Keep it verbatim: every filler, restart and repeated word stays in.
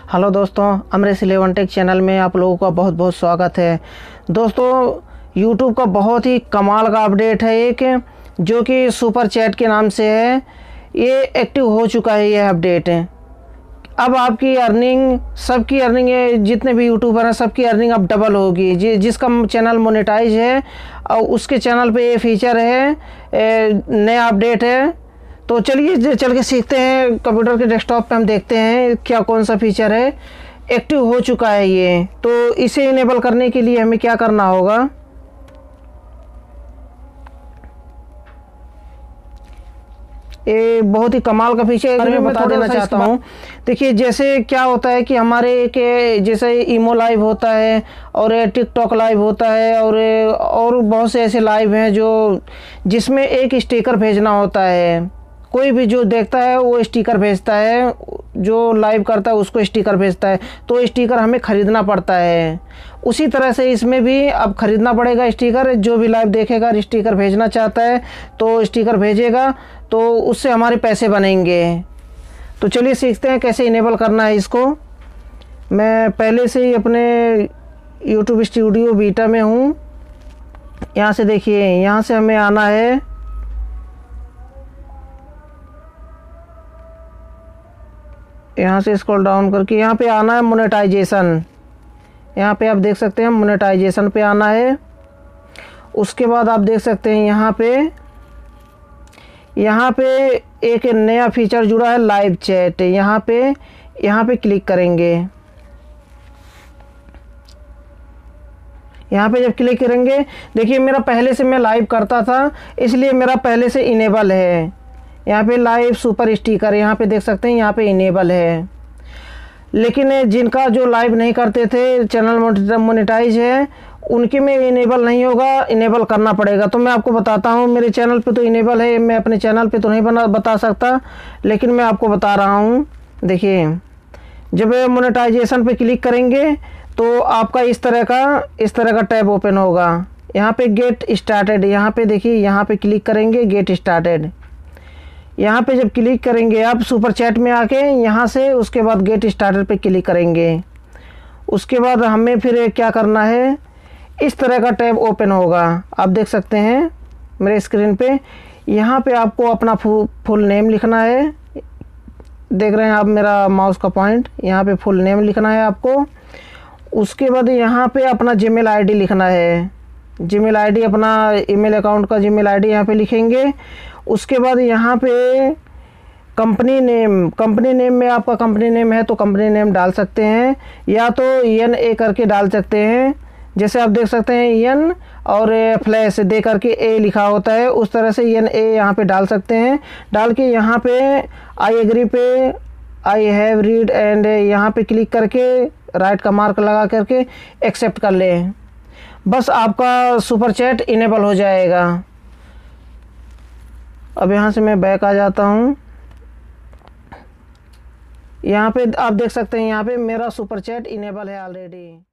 Hello दोस्तों, Amresh eleven take channel में आप लोगों का बहुत बहुत स्वागत है। दोस्तों, यूट्यूब का बहुत ही कमाल का अपडेट है एक, जो कि सुपर चैट के नाम से है। ये एक्टिव हो चुका है ये अपडेट। अब आपकी अर्निंग, सबकी अर्निंग है, जितने भी यूट्यूबर हैं सबकी अर्निंग अब डबल होगी। जि, जिसका चैनल मोनेटाइज है और उसके चैनल पे ये फीचर है, नया अपडेट है। तो चलिए चल के सीखते हैं। कंप्यूटर के डेस्कटॉप पे हम देखते हैं क्या कौन सा फीचर है। एक्टिव हो चुका है ये, तो इसे इनेबल करने के लिए हमें क्या करना होगा। ये बहुत ही कमाल का फीचर है, मैं बता देना चाहता हूँ। देखिए, जैसे क्या होता है कि हमारे के जैसे ईमो लाइव होता है और टिकटॉक लाइव होता है और और बहुत से ऐसे लाइव हैं जो जिसमें एक स्टिकर भेजना होता है। कोई भी जो देखता है वो स्टिकर भेजता है, जो लाइव करता है उसको स्टिकर भेजता है, तो स्टिकर हमें ख़रीदना पड़ता है। उसी तरह से इसमें भी अब ख़रीदना पड़ेगा स्टिकर। जो भी लाइव देखेगा स्टिकर भेजना चाहता है तो स्टिकर भेजेगा, तो उससे हमारे पैसे बनेंगे। तो चलिए सीखते हैं कैसे इनेबल करना है इसको। मैं पहले से ही अपने यूट्यूब स्टूडियो बीटा में हूँ। यहाँ से देखिए, यहाँ से हमें आना है, यहाँ से स्क्रॉल डाउन करके यहाँ पे आना है मोनेटाइजेशन। यहाँ पे आप देख सकते हैं मोनेटाइजेशन पे आना है। उसके बाद आप देख सकते हैं यहाँ पे यहाँ पे एक नया फीचर जुड़ा है, लाइव चैट। यहाँ पे यहाँ पे क्लिक करेंगे। यहाँ पे जब क्लिक करेंगे, देखिए मेरा पहले से मैं लाइव करता था इसलिए मेरा पहले से इनेबल है। यहाँ पे लाइव सुपर स्टिकर यहाँ पे देख सकते हैं, यहाँ पे इनेबल है। लेकिन जिनका जो लाइव नहीं करते थे, चैनल मोनेटाइज है, उनके में इनेबल नहीं होगा, इनेबल करना पड़ेगा। तो मैं आपको बताता हूँ, मेरे चैनल पे तो इनेबल है, मैं अपने चैनल पे तो नहीं बना बता सकता, लेकिन मैं आपको बता रहा हूँ। देखिए, जब मोनेटाइजेशन पे क्लिक करेंगे तो आपका इस तरह का इस तरह का टैब ओपन होगा। यहाँ पे गेट स्टार्टेड, यहाँ पे देखिए, यहाँ पे क्लिक करेंगे, गेट स्टार्टेड। यहाँ पे जब क्लिक करेंगे आप सुपर चैट में आके, यहाँ से उसके बाद गेट स्टार्टर पे क्लिक करेंगे। उसके बाद हमें फिर क्या करना है, इस तरह का टैब ओपन होगा। आप देख सकते हैं मेरे स्क्रीन पे। यहाँ पे आपको अपना फु, फुल नेम लिखना है। देख रहे हैं आप मेरा माउस का पॉइंट, यहाँ पे फुल नेम लिखना है आपको। उसके बाद यहाँ पे अपना जीमेल आईडी लिखना है। जीमेल आईडी, अपना ईमेल अकाउंट का जीमेल आईडी यहाँ पे लिखेंगे। उसके बाद यहाँ पे कंपनी नेम, कंपनी नेम में आपका कंपनी नेम है तो कंपनी नेम डाल सकते हैं, या तो एन ए करके डाल सकते हैं। जैसे आप देख सकते हैं एन और फ्लैश दे करके ए लिखा होता है, उस तरह से एन ए यहाँ पे डाल सकते हैं। डाल के यहाँ पे आई एग्री पे आई हैव रीड एंड यहाँ पे क्लिक करके राइट का मार्क लगा करके एक्सेप्ट कर लें। बस आपका सुपर चैट इनेबल हो जाएगा। अब यहाँ से मैं बैक आ जाता हूँ। यहाँ पे आप देख सकते हैं, यहाँ पे मेरा सुपर चैट इनेबल है ऑलरेडी।